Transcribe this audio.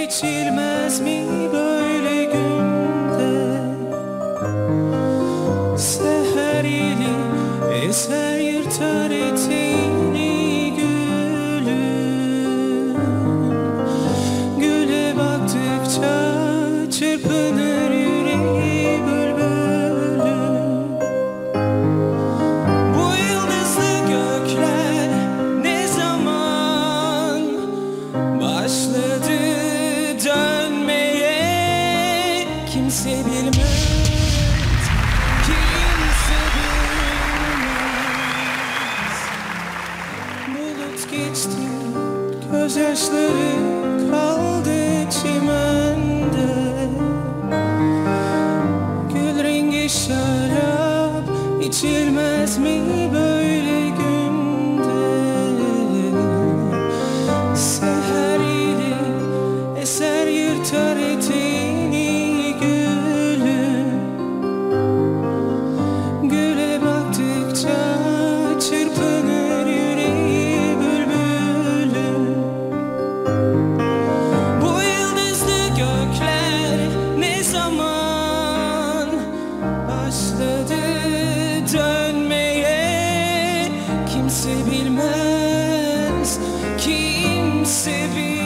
geçilmez mi böyle günde? Seher yeli eser yırtar eteğini gülüm. Güle baktıkça çırpınır yüreği bülbülüm. Bu yıldızlı gökler ne zaman başladı dönmeye? Kimse bilmez, kimse bilmez. Bulut geçti, gözyaşları kaldı çimende. Gül rengi şarap içilmez mi böyle günde? Seher yeli eser yırtar eteğini gülüm. Güle baktıkça çırpınır yüreği bülbülüm. Bu yıldızlı gökler ne zaman başladı dönmeye? Kimse bilmez, kimse bilmez.